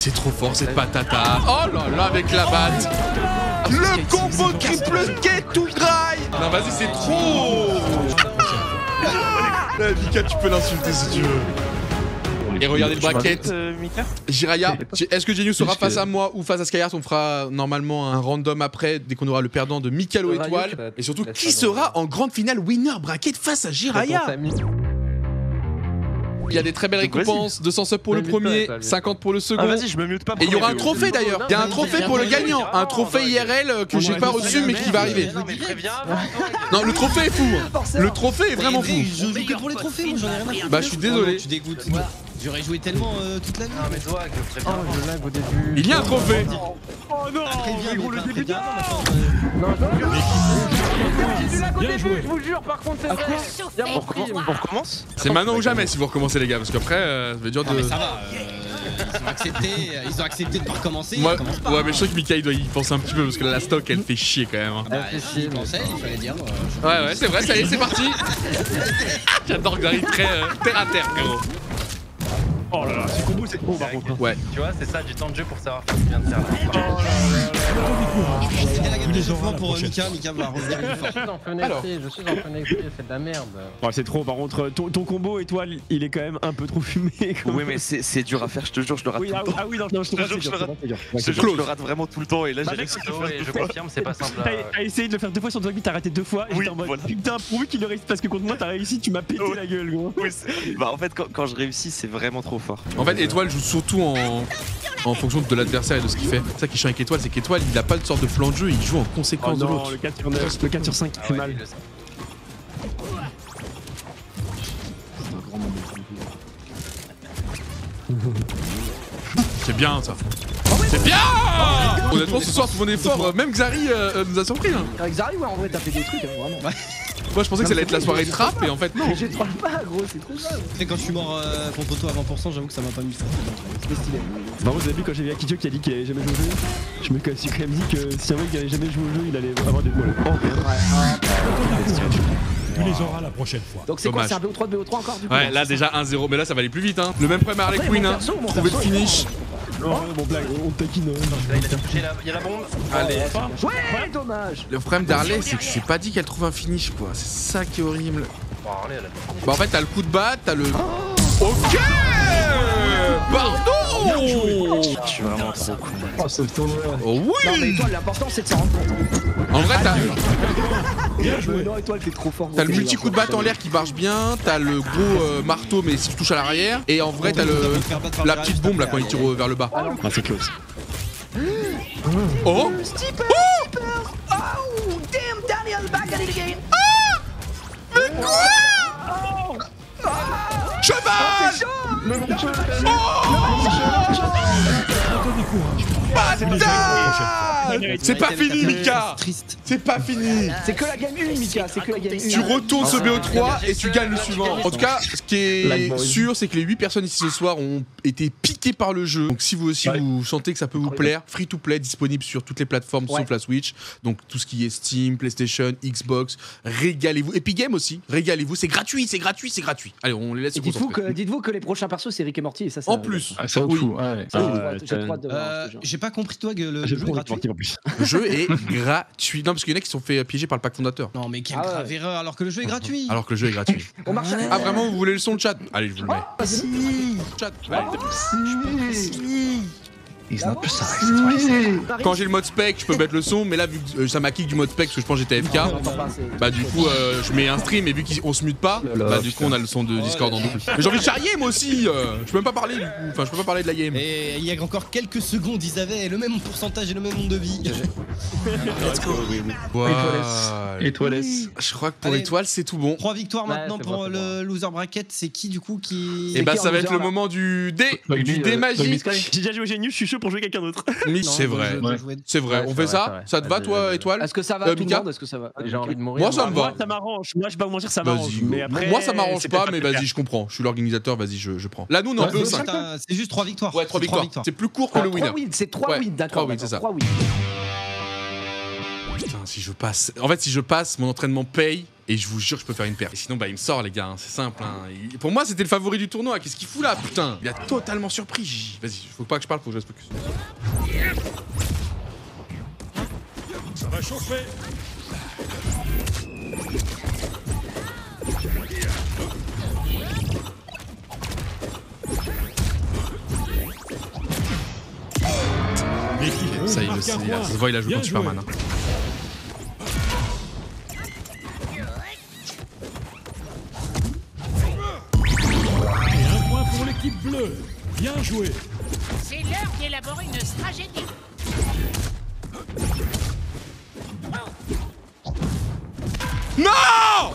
C'est trop fort cette patata. Oh là là avec la batte. Le combo triple K tout graille. Non vas-y c'est trop. Mika tu peux l'insulter si tu veux. Et regardez le bracket. Jiraya, est-ce que Genius sera face à moi ou face à Skyheart? On fera normalement un random après, dès qu'on aura le perdant de Mikalo Étoile. Et surtout, qui sera en grande finale winner bracket face à Jiraya? Il y a des très belles récompenses, 200 subs pour le premier, 50 pour le second. Ah vas-y, je me mute pas. Et il y aura un trophée d'ailleurs. Il y a un trophée pour le gagnant, un trophée IRL que j'ai pas reçu mais qui va arriver. Non, le trophée est fou. Le trophée est vraiment fou. Je joue que pour les trophées, moi j'en ai rien à foutre. Bah je suis désolé. Tu dégoûtes. J'aurais joué tellement toute la vie. Ah mais Zoag, je préviens. Oh, je lag au début. Il y a un trophée. Oh non, mais gros le début. Bien joué. Je vous jure, par contre, c'est vrai. On recommence? C'est maintenant ou jamais si vous recommencez les gars, parce qu'après ça va être dur de... Mais ça va, ils ont accepté de pas recommencer. Moi, ouais mais je sens que Mika il doit y penser un petit peu parce que la stock elle fait chier quand même. Bah, il pensait, il fallait dire. Ouais c'est vrai, ça y est c'est parti. J'adore que j'arrive très terre à terre frérot. Oh là là, ce combo c'est trop par contre. Ouais. Tu vois, c'est ça du temps de jeu pour savoir ce qu'il vient de faire là. C'était la gamme de chauffement pour Mika, Mika va revenir plus fort. Je suis en fenêtre, c'est de la merde. Oh, c'est trop, par contre, ton combo étoile, il est quand même un peu trop fumé. Oui, mais c'est dur à faire, je te jure, je le rate tout le temps. Ah oui, non, je te jure, je le rate vraiment tout le temps et là j'ai réussi. Et je confirme, c'est pas simple. T'as essayé de le faire 2 fois sur Dogby, t'as raté 2 fois. Oui, voilà. Putain, pourvu qu'il le réussisse parce que contre moi t'as réussi, tu m'as pété la gueule, gros. Oui, bah en fait, quand je réussis, c'est vraiment trop fort. En fait, Étoile joue surtout en fonction de l'adversaire et de ce qu'il fait. C'est ça qui est chiant avec Étoile, c'est qu'Étoile il a pas de sorte de plan de jeu, il joue en conséquence de l'autre. Le 4 sur 9, le 4 sur 5 qui fait mal. C'est bien ça. C'est bien. Honnêtement ce soir tout mon effort, même Xari nous a surpris. Avec Xari, ouais, en vrai, t'as fait des trucs, vraiment. Moi je pensais que ça allait être la soirée trap et en fait non. Je troll pas, gros, c'est trop grave. Et quand je suis mort contre toi à 20%, j'avoue que ça m'a pas mis ça. C'était stylé. Bah, moi, au début, quand j'ai vu Akidjo qui a dit qu'il avait jamais joué au jeu, je me suis quand même dit que si un mec qui avait jamais joué au jeu, il allait avoir des problèmes. Tu les auras la prochaine fois. Donc c'est quoi, c'est un BO3 de BO3 encore du coup? Ouais, là déjà 1-0, mais là ça va aller plus vite hein. Le même problème à Harley Quinn hein. Trouver le finish. Non, mon blague, on taquine. Il y a la bombe. Allez. Ouais, dommage. Le problème d'Harley, c'est que je t'ai pas dit qu'elle trouve un finish quoi. C'est ça qui est horrible. Bah en fait t'as le coup de batte, t'as le... Ok. Pardon. Je suis vraiment trop con. Oh, c'est le tournoi. Oh Non mais oui. toi, l'important c'est de s'en rendre compte. En vrai t'as... Non, étoile, t'es trop fort. T'as le multi-coup de batte en l'air qui marche bien, t'as le gros marteau mais si tu touches à l'arrière, et en vrai t'as la petite bombe là quand il tire vers le bas. Ah, c'est close. Oh. Oh, damn, Daniel, back at it again. Mais quoi? Cheval. C'est pas fini Mika. C'est pas fini. C'est que la game 1, Mika, c'est que la game 1. Tu retournes ce BO3 et tu gagnes le suivant. En tout cas, ce qui est sûr, c'est que les 8 personnes ici ce soir ont été piquées par le jeu. Donc si vous aussi vous sentez que ça peut vous plaire, free to play, disponible sur toutes les plateformes sauf la Switch. Donc tout ce qui est Steam, PlayStation, Xbox, régalez-vous. Epic Games aussi, régalez-vous. C'est gratuit, c'est gratuit, c'est gratuit. Allez, on les laisse se concentrer. Dites-vous que les prochains persos c'est Rick et Morty et ça. En plus, ça oui. J'ai trop hâte de voir. J'ai pas compris toi que le jeu est gratuit. Le jeu est gratuit. Non, parce qu'il y en a qui se sont fait piéger par le pack fondateur. Non mais quelle grave erreur alors que le jeu est gratuit. Alors que le jeu est gratuit. On marche. Ah vraiment, vous voulez le son de chat? Allez, je vous le mets. Chat. Quand j'ai le mode spec, je peux mettre le son, mais là vu que ça m'a kick du mode spec parce que je pense que j'étais FK, bah du coup je mets un stream et vu qu'on se mute pas, bah du coup on a le son de Discord en double. Mais j'ai envie de charrier moi aussi, je peux même pas parler du coup, enfin je peux pas parler de la game. Et il y a encore quelques secondes, ils avaient le même pourcentage et le même nombre de vie. Étoiles. Je crois que pour Étoile c'est tout bon. 3 victoires maintenant pour le loser bracket, c'est qui du coup qui... Et bah ça va être le moment du dé, du dé magique. J'ai déjà joué au Genius, je suis chaud pour jouer quelqu'un d'autre. Mais c'est vrai, c'est vrai. On fait ça? Ça te va toi Étoile? Est-ce que ça va tout le monde? Est-ce que ça va? J'ai envie de mourir. Moi ça me va. Moi ça m'arrange, moi je vais pas vous mentir, ça m'arrange. Mais après, moi ça m'arrange pas, mais vas-y, je comprends. Je suis l'organisateur, vas-y, je prends. Là nous on est en BO5. C'est juste 3 victoires. Ouais, 3 victoires. C'est plus court que le winner. 3 wins, c'est 3 wins, d'accord. 3 wins, c'est ça. 3 wins. Putain, si je passe. En fait, si je passe, mon entraînement paye. Et je vous jure que je peux faire une paire. Et sinon, bah, il me sort, les gars. Hein, c'est simple. Hein. Pour moi, c'était le favori du tournoi. Qu'est-ce qu'il fout là, putain? Il a totalement surpris. Vas-y, faut pas que je parle, faut que je reste focus. Ça va chauffer. Ça, il le sait. Ça se voit, il a joué contre Superman. Hein. Pour l'équipe bleue, bien joué. C'est l'heure d'élaborer une stratégie. Non!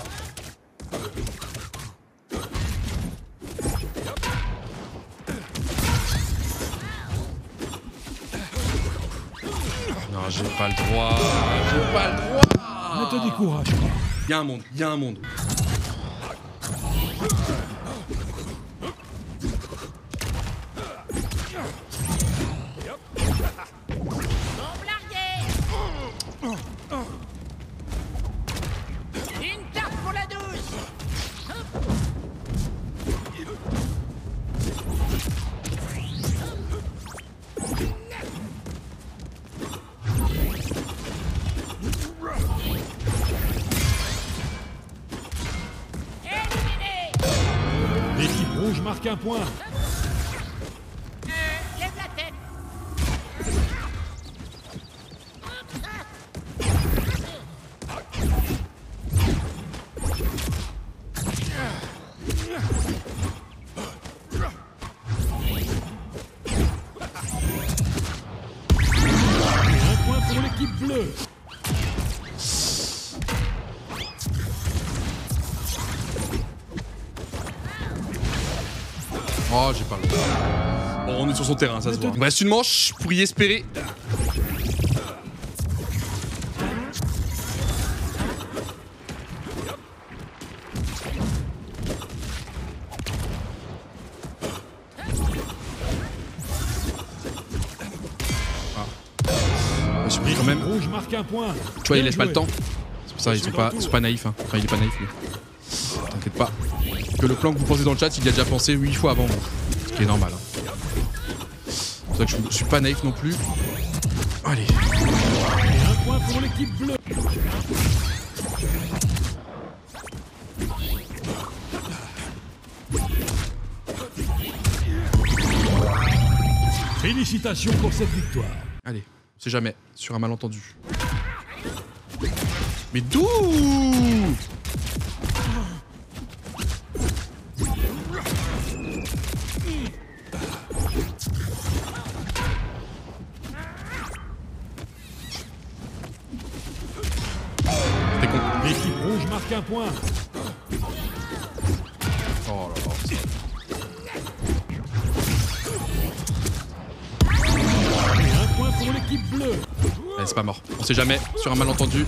Non, j'ai pas le droit. J'ai pas le droit. Ne te décourage pas. Il y a un monde, il y a un monde. Une tarte pour la douce. L'équipe rouge marque un point. Lève la tête. Un point pour l'équipe bleue. Oh, j'ai pas le droit. Bon, on est sur son terrain, ça se voit. Il me reste une manche pour y espérer. Je suis pris quand même. Rouge marque un point. Tu vois, il laisse pas le temps. C'est pour ça, ils sont pas naïfs. Hein. Enfin, il est pas naïf, lui. T'inquiète pas. Que le plan que vous pensez dans le chat, il y a déjà pensé 8 fois avant vous. Ce qui est normal. Hein. C'est pour ça que je suis pas naïf non plus. Allez. Un point pour l'équipe bleue. Félicitations pour cette victoire. Allez, on sait jamais, sur un malentendu. Mais d'où? L'équipe rouge marque un point. Oh là là. Et un point pour l'équipe bleue. Allez, c'est pas mort. On sait jamais, sur un malentendu.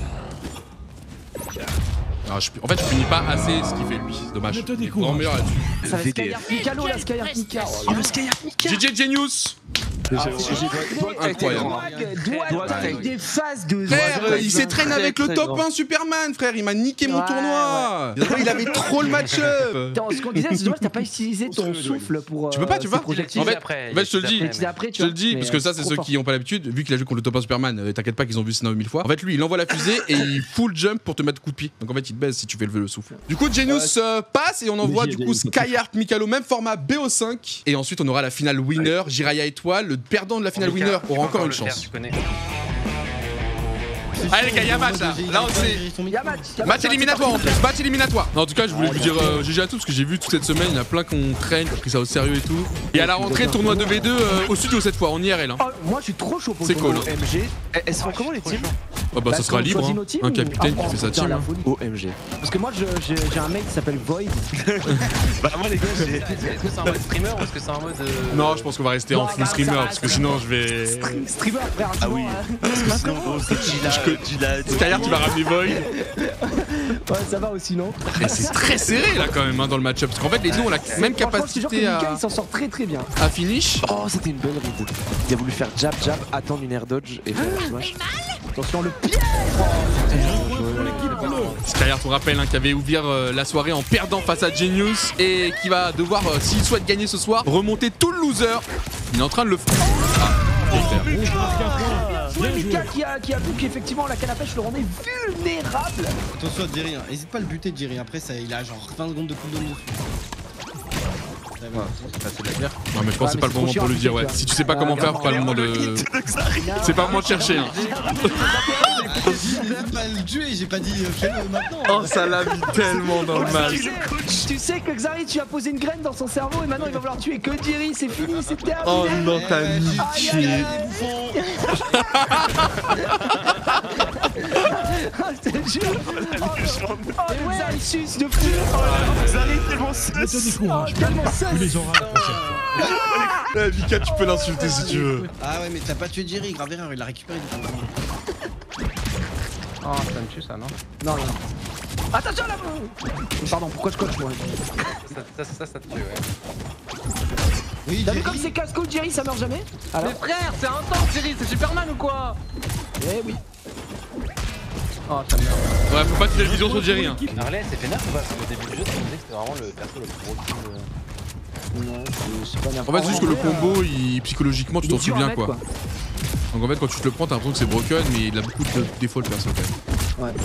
Non, en fait, je punis pas assez ce qu'il fait lui. C'est dommage. Ne te Il est décourage. vraiment meilleur là-dessus. Ça va Skyheart Mikalo là, Skyheart Mika. Oh le Skyheart Mika. GG Genius. Incroyable. Doit avec des phases de... Frère, il s'entraîne avec le top 1 Superman, frère. Il m'a niqué mon tournoi. Il avait trop le match-up. Ce qu'on disait, c'est dommage, t'as pas utilisé ton souffle pour... Tu peux pas, tu vois. En fait, après, je te le dis. Je te le dis, parce que ça, c'est ceux qui ont pas l'habitude. Vu qu'il a joué contre le top 1 Superman, t'inquiète pas qu'ils ont vu ça 1000 fois. En fait, lui, il envoie la fusée et il full jump pour te mettre coup de pied. Donc en fait, il te baise si tu fais lever le souffle. Du coup, Genius passe et on envoie du coup Skyheart Mikalo, même format BO5. Et ensuite, on aura la finale winner, Jiraiya Étoile. Le perdant de la finale winner aura encore une chance. Allez les gars, y'a match là. Là on sait. Match éliminatoire en plus, match éliminatoire. Non, en tout cas, je voulais vous dire GG à tous parce que j'ai vu toute cette semaine, il y en a plein qu'on traîne, qui ont pris ça au sérieux et tout. Et à la rentrée, tournoi 2v2 au studio cette fois, en IRL. Hein. Moi je suis trop chaud pour le tournoi OMG. Elles se font comment les teams? Bah ça sera libre, hein. Un capitaine qui fait sa team. OMG. Parce que moi j'ai un mec qui s'appelle Void. Bah moi les gars, est-ce que c'est en mode streamer ou est-ce que c'est en mode... Non, je pense qu'on va rester en full streamer parce que sinon je vais... Streamer frère. Ah oui. Sinon gros, c'est Skyheart, tu vas ramener Void. Ouais, ça va aussi, non? Et c'est très serré là quand même hein, dans le match-up. Parce qu'en fait, les deux ont la même capacité à... Il s'en sort très très bien. À finish. Oh, c'était une bonne read. Il a voulu faire jab, attendre une air dodge et faire smash. Attention, le piège! Skyheart, on rappelle, qui avait ouvert la soirée en perdant face à Genius et qui va devoir, s'il souhaite gagner ce soir, remonter tout le loser. Il est en train de le faire. Mika qui avoue qu'effectivement la canne à pêche le rendait vulnérable. Attention à Jerry, hésite pas à le buter Jerry, après ça, il a genre 20 secondes de cooldown dessus. Non mais je pense que c'est pas le bon moment pour le dire, ouais. Si tu sais pas comment faire, pas le moment de... C'est pas le moment de chercher. J'ai même pas le tuer, j'ai pas dit fais-le maintenant. Oh ça l'a mis tellement dans le mal. Tu sais que Xari tu as posé une graine dans son cerveau et maintenant il va vouloir tuer que Jerry, c'est fini, c'est terminé. Oh non t'as niqué. Je te jure. Oh Xari suce de fou. Xari tellement sus. Tellement sus. Tu les auras la prochaine fois. Mika tu peux l'insulter si tu veux. Ah ouais mais t'as pas tué Jerry, grave erreur, il l'a récupéré du coup. Oh ça me tue ça non? Non. Attention là. Pardon, pourquoi je coach moi? Ça te tue ouais. Oui, t'as vu comme c'est casse-cou Jerry, ça meurt jamais? Alors... Mais frère, c'est un tank Jerry, c'est Superman ou quoi? Eh oui. Oh ça meurt. Ouais faut pas tirer la vision sur Jerry hein. Harley c'est pénard ou pas? Parce qu'au début du jeu tu me disais que c'était vraiment le perso le plus gros kill. Non, c'est pas n'importe quoi. En fait c'est juste que le combo psychologiquement tu t'en souviens quoi. Donc en fait quand tu te le prends t'as l'impression que c'est broken mais il a beaucoup de défauts le perso quand même. Ouais.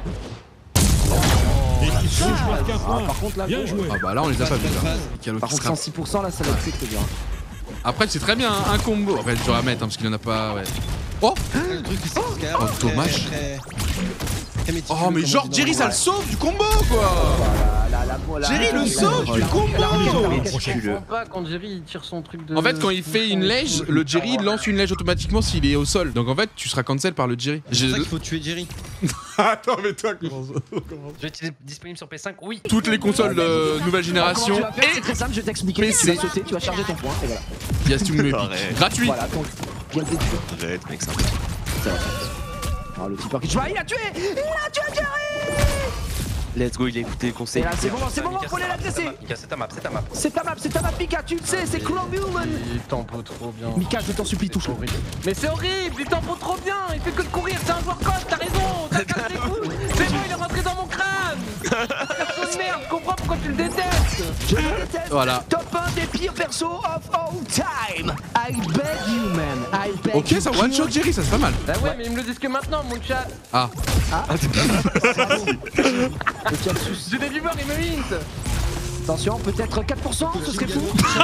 Par contre là, bien joué. Ah bah là on les a pas vus là. Par contre 106% là ça va être très bien. Après c'est très bien un combo. En fait je dois la mettre parce qu'il en a pas ouais. Oh le truc c'est oh dommage. Oh mais genre Jerry ça le sauve du combo quoi. Jerry le sauve du combo. Je comprends pas quand Jerry tire son truc de... En fait quand il fait une lège, le Jerry lance une lège automatiquement s'il est au sol. Donc en fait tu seras cancel par le Jerry. C'est pour ça qu'il faut tuer Jerry. Attends mais toi comment Je vais être disponible sur PS5, oui. Toutes les consoles de nouvelle génération. C'est très simple, je vais t'expliquer. Tu vas sauter, tu vas charger ton point et voilà. Yastung me gratuit. Voilà donc bien fait. Arrête mec, c'est un Ah le tipeur qui tue, il a tué Jerry. Let's go, il a écouté les conseils. Et là c'est bon, faut aller l'agresser. Mika c'est ta map, C'est ta map Mika, tu le sais, c'est Clown Human. Il tempo trop bien. Mika je t'en supplie touche-le. Mais c'est horrible, il tempo trop bien, il fait que de courir, c'est un joueur coach, t'as raison, t'as cassé les couilles. C'est bon, il est rentré dans mon crâne. Perso de merde, je comprends pourquoi tu le détestes. Je le déteste. Voilà. Top 1 des pires persos of all time. I beg you man, I beg you. Ok ça one shot Jerry, ça c'est pas mal. Bah ouais mais ils me le disent que maintenant mon chat. Ah. J'ai des viewers, ils me hint. Attention, peut-être 4%, ce serait fou.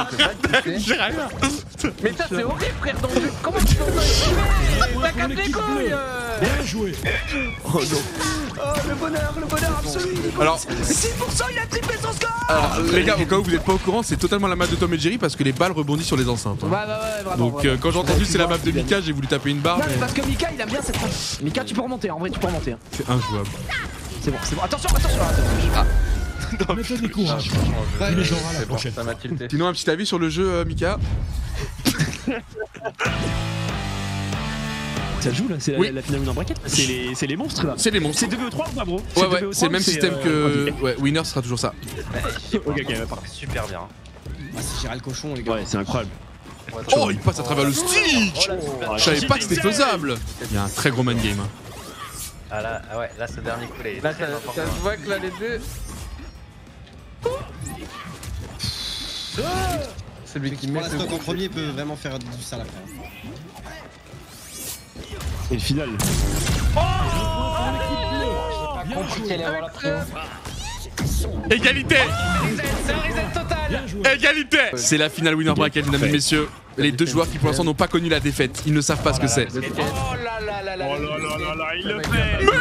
Mais ça c'est horrible frère dans le jeu. Comment tu peux me tuer? T'as cassé les couilles. Bien joué. Oh non. Oh le bonheur absolu. Alors 6% il a triplé son score. Alors les gars, au cas où vous n'êtes pas au courant, c'est totalement la map de Tom et Jerry parce que les balles rebondissent sur les enceintes. Ouais, vraiment. Donc quand j'ai entendu c'est la map de Mika, j'ai voulu taper une barre. Non, mais parce que Mika il aime bien cette map. Mika tu peux remonter, en vrai tu peux remonter. C'est injouable. C'est bon. Attention. Ah. Mettez des courages. Tu les auras la prochaine fois. Sinon un petit avis sur le jeu Mika. Ça joue là, c'est la finale Winner Bracket. C'est les monstres là. C'est les monstres. C'est 2v3 ou pas bro? Ouais, c'est le même système que. Ouais, winner sera toujours ça. Ok, parfait. Super bien. Ah c'est Gérald Cochon les gars. Ouais, c'est incroyable. Oh, il passe à travers le stick. Je savais pas que c'était faisable. Il y a un très gros man game. Ah là, ouais, là ce dernier coup là, ça se voit que là les deux. Celui qui met la stock en premier peut vraiment faire du sale après. Et le final. Égalité. C'est un reset total. Égalité. C'est la finale Winner Bracket, mesdames et messieurs. Les deux joueurs qui pour l'instant n'ont pas connu la défaite. Ils ne savent pas ce que c'est. Oh là là là là. Oh là là là là, il le fait. Mais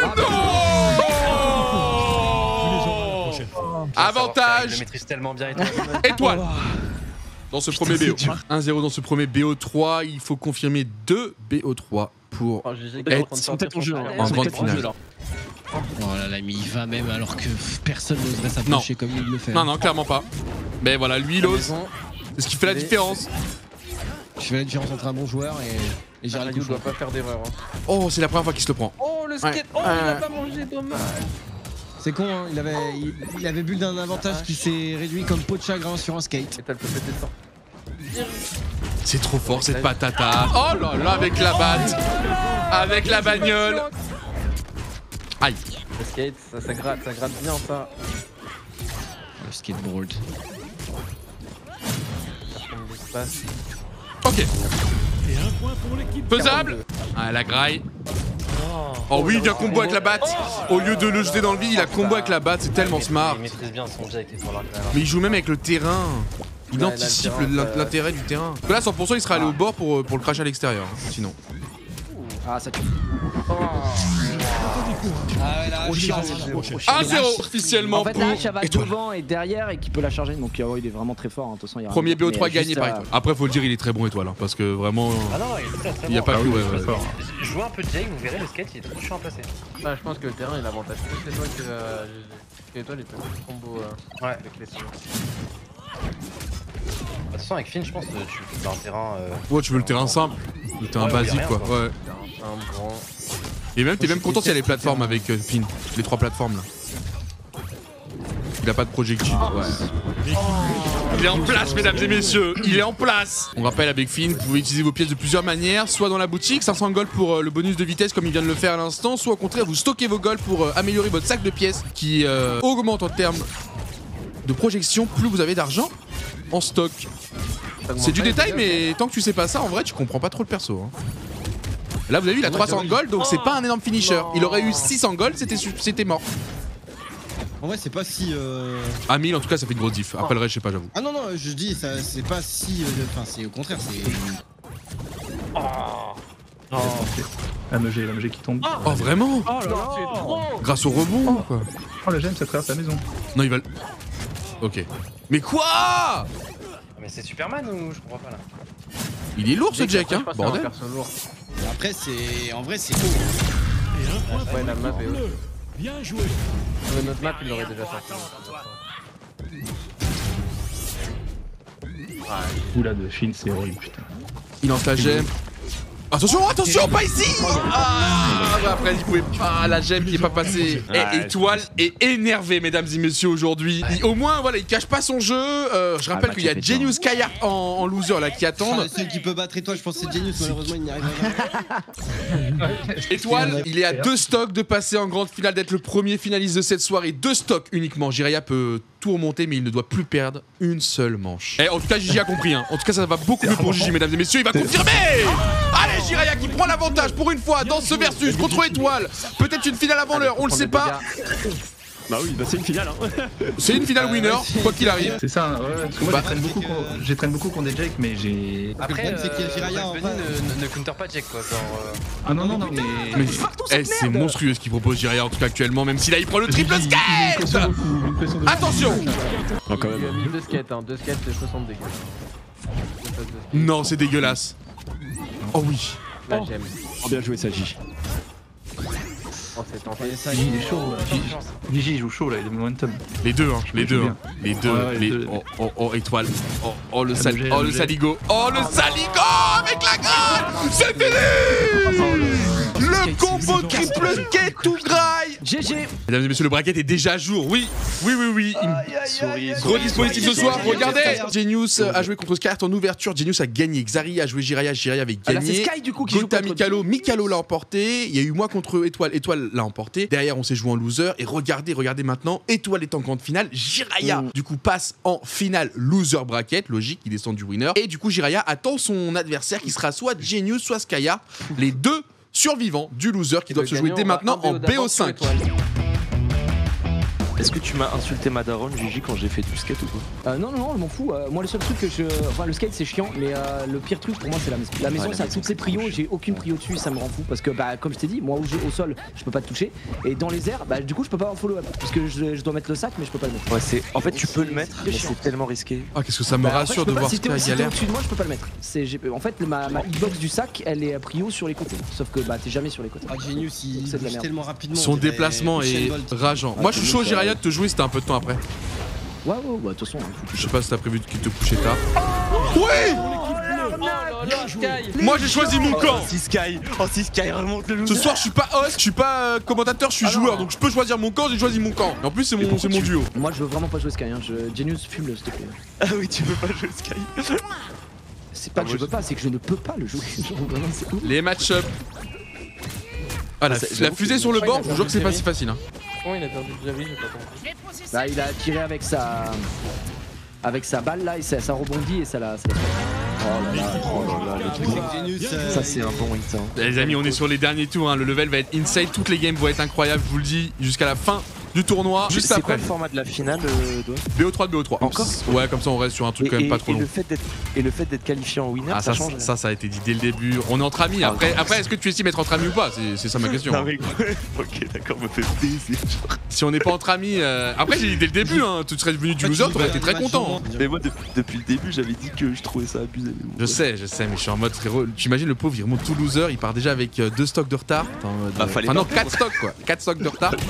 non. Avantage. Je le maîtrise tellement bien. Étoile. Dans ce premier BO. 1-0 dans ce premier BO3. Il faut confirmer 2 BO3 pour être en jeu en grande finale. Oh là là, mais il va même alors que personne n'oserait s'approcher comme il le fait. Non, clairement pas. Mais voilà, lui il ose. C'est ce qui fait la différence. Je fais la différence entre un bon joueur et Gérald Cochon. doit pas faire d'erreur. Oh, c'est la première fois qu'il se le prend. Oh, le skate. Oh, il a pas mangé, dommage. C'est con, hein, il avait bu d'un avantage qui s'est réduit comme peau de chagrin sur un skate. Et t'as le peut péter C'est trop fort cette patata. Oh là là, avec la batte. Avec la bagnole. Aïe. Le skate, ça gratte bien ça. Le skateboard. Ok. Et un point pour l'équipe. Faisable. Ah, la graille. Oh oui, il vient combo avec la batte. Au lieu de le jeter dans le vide, il a combo avec la batte, c'est tellement smart. Il maîtrise bien son jet. Mais il joue même avec le terrain. Il anticipe l'intérêt du terrain. Là, 100%, il sera allé au bord pour le crash à l'extérieur. Sinon. Ah, ça tue. Ah ouais, là, 1-0 officiellement En fait, pour là, Hache va Étoile. devant et derrière et qui peut la charger. Donc, il est vraiment très fort. De toute façon, il y a Premier rien. BO3 Mais gagné juste, par Étoile. Après, faut le dire, il est très bon Étoile. Parce que vraiment. Ah non, il est très très Il n'y a pas que ouais. Jouez un peu de Jake, vous verrez, le skate il est trop chiant à passer. Ah, je pense que le terrain il avantage plus Étoile que Étoile, il peut plus combo avec les solos. De toute façon, avec Finn, je pense que tu fais un terrain. Ouais, tu veux le terrain simple. Le terrain basique quoi. Ouais. Un grand. Et même, t'es même content s'il y a les plateformes avec Finn. Les 3 plateformes là. Il a pas de projectile. Ouais. Il est en place, mesdames et messieurs. Il est en place. On rappelle avec Finn, vous pouvez utiliser vos pièces de plusieurs manières. Soit dans la boutique, 500 gold pour le bonus de vitesse comme il vient de le faire à l'instant. Soit au contraire, vous stockez vos gold pour améliorer votre sac de pièces qui augmente en termes de projection plus vous avez d'argent en stock. C'est du détail, mais tant que tu sais pas ça, en vrai, tu comprends pas trop le perso. Hein. Là, vous avez vu, il a 300 gold, donc c'est pas un énorme finisher. Il aurait eu 600 gold, c'était mort. En vrai, c'est pas si. À 1000, en tout cas, ça fait une grosse diff. Après le reste, je sais pas, j'avoue. Ah non, non, je dis, c'est pas si. Enfin, c'est au contraire, c'est. La MG qui tombe. Oh, vraiment? Oh là là, c'est trop. Grâce au rebond, quoi. Oh, le gemme, ça traverse la maison. Non, il va. Ok. Mais quoi? Mais c'est Superman ou je comprends pas là? Il est lourd ce Jack, hein, bordel. Après, c'est. En vrai, c'est haut. Et un point Ouais, la map est haute. bleu. Bien joué. Notre map, il l'aurait déjà sorti. Oula, de Finn, c'est horrible, putain. Il lance la gemme. Attention, attention, pas ici! Ah, après, il pouvait pas, la gemme qui est pas passée. Et Étoile est énervé, mesdames et messieurs, aujourd'hui. Au moins, voilà, il cache pas son jeu. Je rappelle qu'il y a Genius Skyheart en loser là qui attendent. Celui qui peut battre Étoile, je pense que c'est Genius, malheureusement, il n'y arrive pas. Étoile, il est à 2 stocks de passer en grande finale, d'être le premier finaliste de cette soirée. 2 stocks uniquement. Jiraiya peut tout remonter, mais il ne doit plus perdre une seule manche. En tout cas, Gigi a compris. Hein. En tout cas, ça va beaucoup mieux pour Gigi, mesdames et messieurs. Il va confirmer. Allez, Jiraiya qui prend l'avantage pour une fois dans ce versus contre Étoile. Peut-être une finale avant l'heure, on le sait pas. Bah oui, bah c'est une finale. Hein. C'est une finale winner, quoi qu'il arrive. C'est ça, ouais. Parce que moi, je traîne beaucoup contre des Jake, mais j'ai. Après, c'est qu'il y a Jiraiya en face. ne counter pas Jake quoi. Genre. Ah non, mais. C'est monstrueux ce qu'il propose Jiraiya en tout cas actuellement, même si là il prend le triple skate. Attention. Il a mis 2 skates, hein. 2 skates, c'est 60 dégâts. Non, c'est dégueulasse. Oh oui. La gemme. Oh, bien joué, ça, Gigi. Oh, c'est tenté. Gigi, il est chaud. Gigi, il joue chaud là, il a momentum. Les deux, hein. Les deux. Les deux. Oh, Étoile. Oh, le saligo. Oh, le saligo avec la graille. C'est fini. Le combo triple skate tout graille. GG. Mesdames et messieurs, le bracket est déjà à jour. Oui. Gros dispositif ce soir. Regardez. Genius a joué contre Skyheart en ouverture. Genius a gagné. Xari a joué Jiraiya. Jiraiya avait gagné. C'est Sky du coup qui joue Gota contre Mikalo l'a emporté. Il y a eu moi contre Étoile. Étoile l'a emporté. Derrière, on s'est joué en loser. Et regardez maintenant. Étoile est en grande finale. Jiraiya, du coup, passe en finale loser bracket. Logique, il descend du winner. Et du coup, Jiraiya attend son adversaire qui sera soit Genius, soit Skyheart. Les deux survivants du loser qui doivent se jouer dès maintenant en BO5. Est-ce que tu m'as insulté ma daronne, Gigi, quand j'ai fait du skate ou quoi? Non, je m'en fous. Moi, le seul truc que je. Enfin, le skate c'est chiant, mais le pire truc pour moi c'est la maison. La maison, ça a toutes ses prios, j'ai aucune prio dessus, ça me rend fou. Parce que, bah, comme je t'ai dit, moi au sol, je peux pas te toucher. Et dans les airs, bah, du coup, je peux pas avoir follow-up. Parce que je dois mettre le sac, mais je peux pas le mettre. Ouais, c'est. En fait, tu peux le mettre, mais c'est tellement risqué. Ah, qu'est-ce que ça me rassure de voir si Sky t'es galère. au-dessus de moi, je peux pas le mettre. En fait, ma hitbox du sac, elle est prio sur les côtés. Sauf que, bah, t'es jamais sur les côtés. Ah, Genius, il bouge tellement rapidement. Son déplacement est rageant. Moi, je suis chaud, Jiraiya, de te jouer, c'était un peu de temps après. Ouais, bah, de toute façon. Je sais pas si t'as prévu de te coucher tard. Oui! Moi j'ai choisi mon camp. Si Sky remonte le loser. Ce soir je suis pas host, je suis pas commentateur, je suis joueur, donc je peux choisir mon camp, j'ai choisi mon camp. Et en plus c'est mon duo. Moi je veux vraiment pas jouer Sky, hein. Genius fume-le s'il te plaît. Ah oui, tu veux pas jouer Sky. C'est pas que je veux pas, c'est que je ne peux pas le jouer. Les match-up. Ah, la fusée sur le bord, je vous jure que c'est pas si facile. Hein. Oh, il a perdu de Jerry, j'ai pas compris. Là, il a tiré avec sa balle là et ça rebondit et ça l'a. Oh là là, Ça c'est un bon hit. Hein. Les amis, on est sur les derniers tours, hein. Le level va être insane, toutes les games vont être incroyables, je vous le dis, jusqu'à la fin du tournoi. Juste C'est après. quoi le format de la finale BO3 de BO3. Encore ouais, comme ça on reste sur un truc quand même pas trop long. Et le fait d'être qualifié en winner, ça change. Ça a été dit dès le début. On est entre amis. Après est-ce que tu estimes être entre amis ou pas? C'est ça ma question. Non, mais... ok, d'accord, me fait plaisir. Si on n'est pas entre amis. Après, j'ai dit dès le début, hein, tu serais venu du loser, t'aurais été très content. Mais moi, depuis le début, j'avais dit que je trouvais ça abusé. Je sais, mais je suis en mode frérot. Tu imagines le pauvre, il remonte tout loser, il part déjà avec 2 stocks de retard. Enfin, non, 4 stocks quoi. 4 stocks de retard.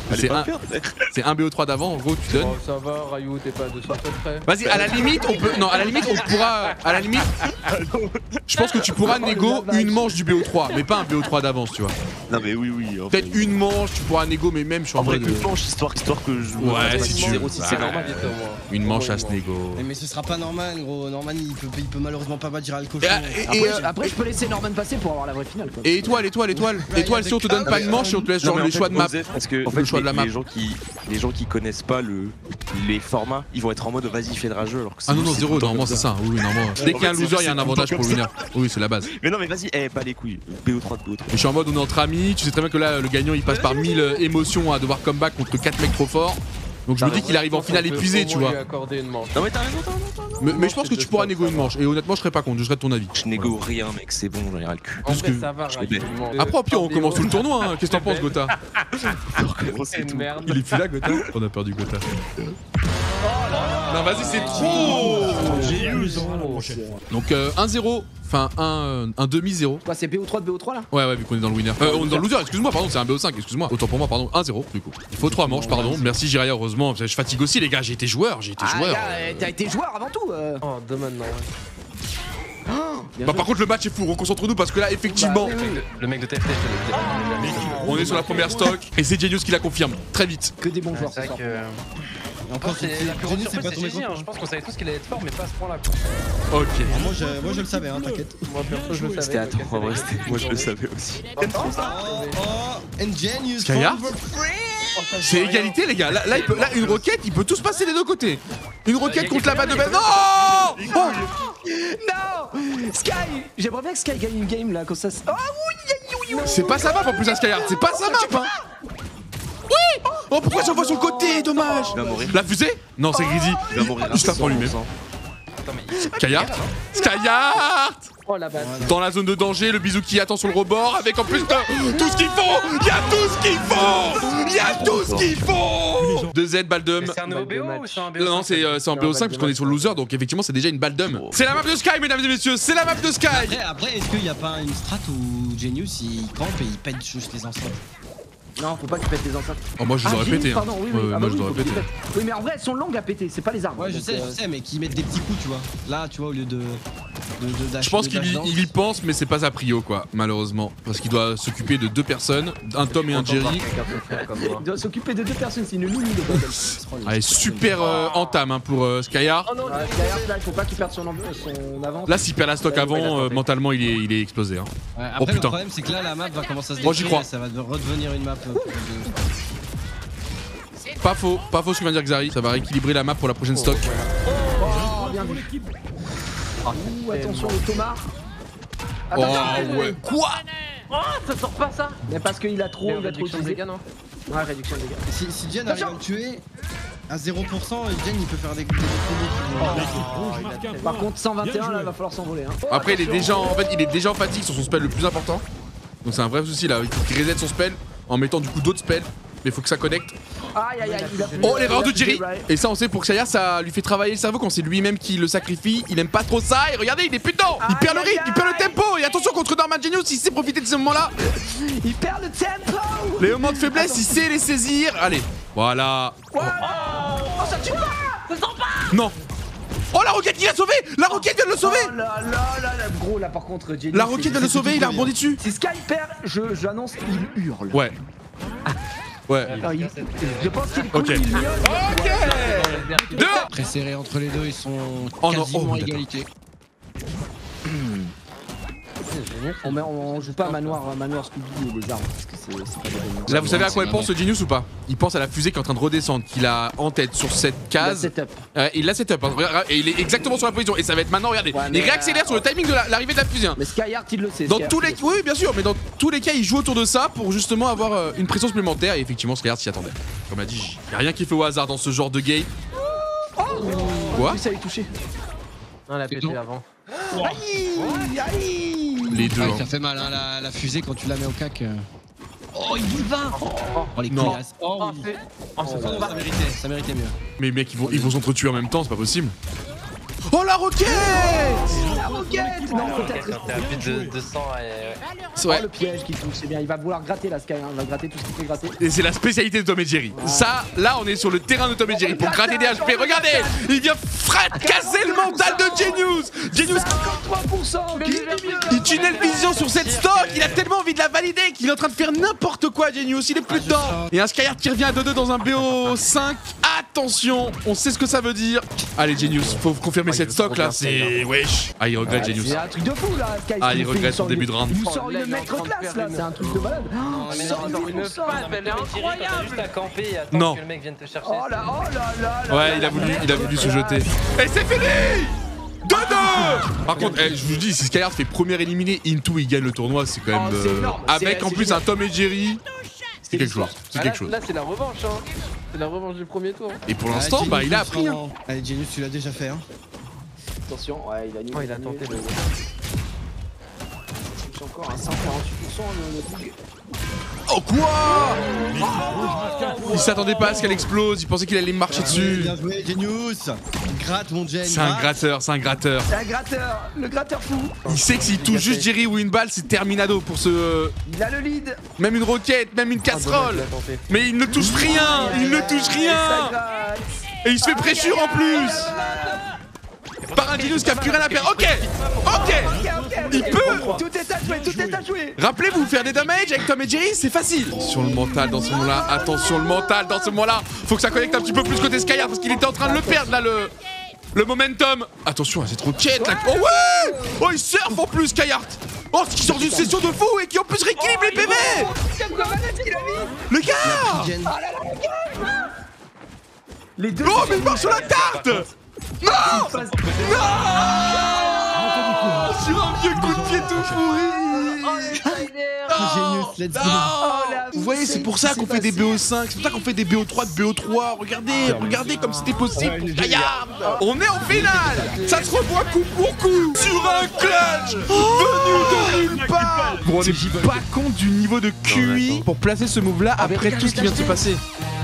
C'est un BO3 d'avant, en gros, tu donnes. Oh, ça va, Rayou, t'es pas à 200 près. Vas-y, à la limite, on peut. Non, à la limite, on pourra. À la limite. Je pense que tu pourras négo une manche du BO3, mais pas un BO3 d'avance, tu vois. Non, mais oui. Peut-être une manche, tu pourras négo, mais même je suis en mode. Une manche, histoire que je. Ouais, si tu veux. C'est normal. Une manche à se négo. Mais ce sera pas Norman, gros. Norman, il peut malheureusement pas dire à le cochon. Après, je peux laisser Norman passer pour avoir la vraie finale. Quoi. Et étoile, si on te donne pas de manche, si on te laisse genre les choix de map. Parce que en fait, le choix de la map. Les gens qui connaissent pas les formats, ils vont être en mode vas-y, fais de rageux alors que c'est. Ah non, zéro, normalement c'est ça. Oui, normalement. Dès qu'il y a un loser, il y a un avantage pour le winner. Oui, c'est la base. Mais non, mais vas-y, pas les couilles. BO3 de BO3. Je suis en mode on est entre amis, tu sais très bien que là le gagnant il passe par 1000 émotions à devoir comeback contre 4 mecs trop forts. Donc je me dis qu'il arrive en finale épuisé, tu vois. Non mais t'as raison, mais je pense que tu pourras négo une manche. Et honnêtement, je serais pas contre, je serais de ton avis. Je négo rien, mec, c'est bon, j'en ai ras le cul. En vrai, ça va, après, au pire, on commence tout le tournoi. Hein. Qu'est-ce que t'en penses, Gotha? C'est une merde. Il est plus là, Gotha? On a perdu Gotha. Non, vas-y, c'est trop! Donc 1-0, enfin un demi-0. Quoi, c'est BO3 de BO3 là? Ouais, vu qu'on est dans le winner. On est dans le loser, excuse-moi, pardon, c'est un BO5, excuse-moi. Autant pour moi, pardon, 1-0 du coup. Il faut 3 manches, pardon. Merci Jiraya, heureusement. Je fatigue aussi, les gars, j'ai été joueur. T'as été joueur avant tout. Oh, demain, non. Bah, par contre, le match est fou, reconcentre-nous parce que là, effectivement. Le mec de TFT, on est sur la première stock et c'est Genius qui la confirme très vite. Que des bons joueurs. C'est vrai que. Encore c'est la plus grosse surprise, c'est GG, je pense qu'on savait tous qu'il allait être fort, mais pas à ce point-là. Ok. Moi je le savais, hein, t'inquiète. Moi perso, je le savais. C'était attends, en vrai, moi je le savais aussi. Ingenious. Skyheart. C'est égalité, les gars. Là, une roquette, il peut tout se passer des deux côtés. Une roquette contre la balle de balle. Non! Non! Sky! J'aimerais bien que Sky gagne une game là, comme ça. Oh oui! C'est pas sa map en plus, à Skyheart. C'est pas sa map, hein. Oui! Oh, pourquoi j'en vois sur le côté? Dommage! La fusée? Non, c'est Greedy. Il se la prend lui-même. Skyheart? Skyheart! Oh la balle. Dans la zone de danger, le bisou qui attend sur le rebord avec en plus de tout ce qu'il faut! Y'a tout ce qu'il faut! Y'a tout ce qu'il faut! 2Z, balle d'homme. C'est un nouveau BO ou c'est un BO? Non, c'est en BO5 parce qu'on est sur le loser, donc effectivement c'est déjà une balle d'homme. C'est la map de Sky, mesdames et messieurs, c'est la map de Sky! Après est-ce qu'il n'y a pas une strat où Genius il campe et il pète juste les enceintes? Non, faut pas que tu pètes les enceintes. Oh, moi je les aurais pété. Pardon, oui, moi je les aurais pété. Oui, mais en vrai, elles sont longues à péter, c'est pas les armes. Ouais, je sais, mais qui mettent des petits coups, tu vois. Là, tu vois, au lieu de je pense qu'il y pense, mais c'est pas sa prio, quoi, malheureusement. Parce qu'il doit s'occuper de 2 personnes, un Tom et un Jerry. Il doit s'occuper de 2 personnes, c'est une lounie de bordel. Allez, super entame hein, pour Skyheart. Skyheart, là, il faut pas qu'il perde son avance. Là, s'il perd la stock avant, mentalement, il est explosé. Hein. Ouais, après, le problème, c'est que là, la map va commencer à se détruire. Moi, j'y crois. Ça va redevenir une map. Pas faux ce que vient de dire Xari, ça va rééquilibrer la map pour la prochaine stock. Oh, bien vu. Attention le Thomas. Oh ouais. Quoi? Oh, ça sort pas ça. Mais parce qu'il a trop réduction de dégâts, non? Ouais, réduction de dégâts. Si Jen arrive à le tuer à 0%, Jen il peut faire des combos. Par contre 121 là, il va falloir s'envoler. Après il est déjà en fatigue sur son spell le plus important. Donc c'est un vrai souci là, il faut qu'il reset son spell en mettant du coup d'autres spells. Mais faut que ça connecte. Aïe aïe aïe. Oh l'erreur de Jerry. Et ça on sait pour Xayah ça lui fait travailler le cerveau quand c'est lui-même qui le sacrifie. Il aime pas trop ça et regardez il est plus dedans. Il perd le rythme, il perd le tempo. Et attention contre Norman Genius, il sait profiter de ces moments là. Il perd le tempo. Les moments de faiblesse il sait les saisir. Allez voilà. Oh ça tue pas. Ça sort pas. Non. Oh la roquette il l'a sauvé. La roquette vient de le sauver. Oh là là gros là par contre Genius. La roquette vient de le sauver, il a rebondi dessus. Si Sky perd, j'annonce il hurle. Ouais. Ouais. Je pense qu'il est cool, ok. Ok. Très serré entre les deux, ils sont quasiment à égalité. On joue pas manoir Scooby et les armes parce que c'est pas des bonnes. Là, vous savez à quoi il pense, Genius, ou pas? Il pense à la fusée qui est en train de redescendre, qu'il a en tête sur cette case. Il l'a setup. Et il est exactement sur la position. Et ça va être maintenant, regardez. Il réaccélère sur le timing de l'arrivée de la fusée. Mais Skyheart, il le sait. Dans tous les... Oui, bien sûr, mais dans tous les cas, il joue autour de ça pour justement avoir une pression supplémentaire. Et effectivement, Skyheart s'y attendait. Comme a dit, il n'y a rien qui fait au hasard dans ce genre de game. Quoi? Ça a touché. Non, elle a pété avant. Les deux. Ça fait mal, hein, la fusée quand tu la mets au cac. Oh, il boule 20. Oh, les couillasses. Oh, ça méritait mieux. Mais mec, ils vont s'entretuer en même temps, c'est pas possible. Oh la roquette! La roquette! Non, peut-être. T'es à plus de 200 Oh, le piège qui touche, c'est bien. Il va vouloir gratter la Sky, hein. Il va gratter tout ce qu'il peut gratter. Et c'est la spécialité de Tom et Jerry. Ça, là, on est sur le terrain de Tom et Jerry pour gratter des HP. Regardez! Il vient casser le mental de Genius! Genius, 53%! il tunnel vision sur cette stock! Il a tellement envie de la valider qu'il est en train de faire n'importe quoi, Genius. Il est plus dedans. Et un Skyheart qui revient à 2-2 dans un BO5. Attention, on sait ce que ça veut dire. Allez, Genius, faut confirmer cette stock là. C'est. Wesh! Ah, il regrette, Genius. C'est un truc de fou là, Sky. Ah, il regrette son début de round. Il sort une maître classe là, c'est un truc de malade. Il sort une patte, elle est incroyable. Juste à camper et attendre Non. que le mec vienne te chercher. Oh là là. Ouais, il a voulu se jeter. Et c'est fini! 2-2! Par contre, je vous dis, si Skyheart fait premier éliminé, Into il gagne le tournoi, c'est quand même. c'est énorme. Avec en plus un Tom et Jerry. C'est quelque chose. C'est quelque chose. Là, c'est la revanche, hein. C'est la revanche du premier tour. Et pour l'instant, bah il a appris. Hein. Allez, Genius, tu l'as déjà fait. Hein. Attention, ouais, Il a tenté le. C'est encore à 148% le bug. Oh quoi? Il s'attendait pas à ce qu'elle explose, il pensait qu'il allait marcher dessus. Bien joué, Genius. Gratte mon Gen. C'est un gratteur, c'est un gratteur. C'est un gratteur, le gratteur fou. Il sait que s'il touche juste Jerry ou une balle, c'est terminado pour ce. Il a le lead. Même une roquette, même une casserole. Mais il ne touche rien, il ne touche rien. Et il se fait pressure en plus. Par un Genius qui a plus rien à faire. Ok. Il peut. Tout est à jouer. Rappelez-vous, faire des damages avec Tom et Jerry, c'est facile. Sur le mental dans ce moment-là, attention le mental dans ce moment-là. Faut que ça connecte un petit peu plus côté Skyheart parce qu'il était en train de le perdre là, le momentum. Attention à cette roquette là. Oh ouais. Oh il surfe en plus Skyheart. Oh ce qui sort d'une session de fou et qui en plus rééquilibre les PV. Le gars. Les deux. Oh mais il marche sur la tarte. Non. Sur un vieux coup de pied tout pourri. Genius, let's go. Vous voyez, c'est pour ça qu'on fait des BO5, c'est pour ça qu'on fait des BO3 de BO3. Regardez comme c'était possible pour Skyheart. On est en finale. Ça se revoit coup pour coup sur un clutch venu de nulle part. Vous vous rendez pas compte du niveau de QI pour placer ce move là après tout ce qui vient de se passer.